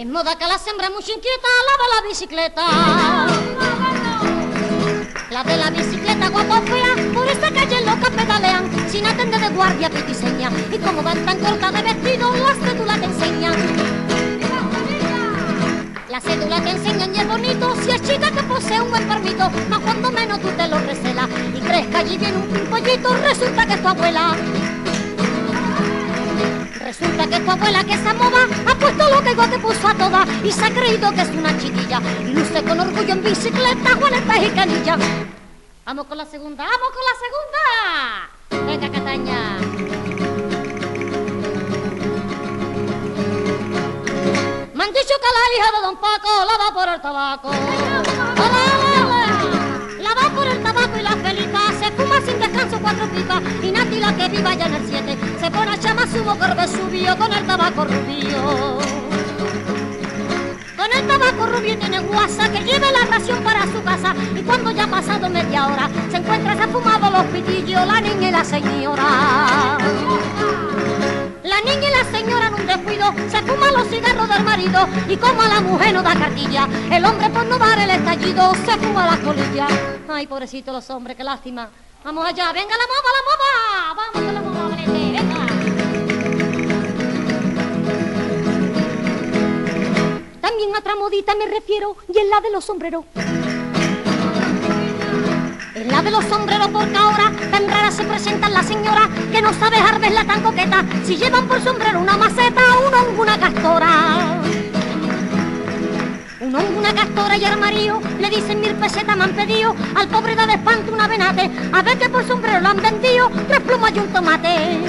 moda que la hembras muy inquieta, la de la bicicleta. La de la bicicleta guapa o fea, por esta calle loca pedalean, sin atender de guardia pitiseña. Y como van tan cortas de vestido, las cédulas te enseñan. La cédula te enseñan y es bonito, si es chica que posee un buen permito, mas cuando menos tú te lo recelas y crees que allí viene un pimpollito, resulta que es tu abuela. Resulta que tu abuela que esa moda ha puesto lo que igual te puso a todas y se ha creído que es una chiquilla y luce con orgullo en bicicleta, juanetas y canilla. Vamos con la segunda, vamos con la segunda. Venga, Cataña. Me han dicho que la hija de don Paco la va por el tabaco. La va por el tabaco y la Felipa se fuma sin descanso 4 pipas. Y Nati, la que viva ya en el 7, se pone a chamar su boca Vesubio con el tabaco rubio. Con el tabaco rubio tiene guasa que lleve la ración para su casa. Y cuando ya ha pasado media hora, se encuentra se ha fumado los pitillos la niña y la señora. La niña y la señora en un descuido se fuman los cigarros del marido y como a la mujer no da cartilla, el hombre por no dar el estallido se fuma las colillas. Ay, pobrecitos los hombres, qué lástima. Vamos allá, venga la moda, vamos con la moda, Valente, venga. También a otra modita me refiero y es la de los sombreros. Es la de los sombreros porque ahora tan rara se presentan las señoras que no sabe dejar verla tan coqueta. Si llevan por sombrero una maceta, una castora. Una castora y armario, le dicen 1000 pesetas me han pedido. Al pobre da de espanto una venate, a ver que por sombrero lo han vendido 3 plumas y un tomate.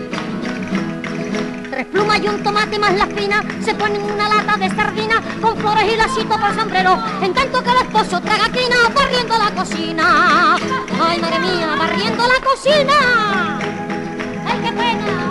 3 plumas y un tomate más la espina, se ponen una lata de sardina con flores y lacito por sombrero, en tanto que el esposo traga quina barriendo la cocina. Ay, madre mía, barriendo la cocina. Ay, qué pena.